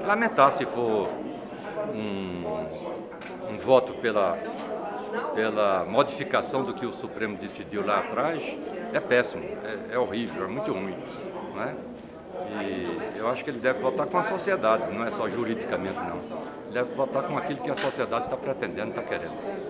Lamentar se for um voto pela modificação do que o Supremo decidiu lá atrás, é péssimo, é horrível, é muito ruim, né? E eu acho que ele deve votar com a sociedade, não é só juridicamente não. Ele deve votar com aquilo que a sociedade está pretendendo, está querendo.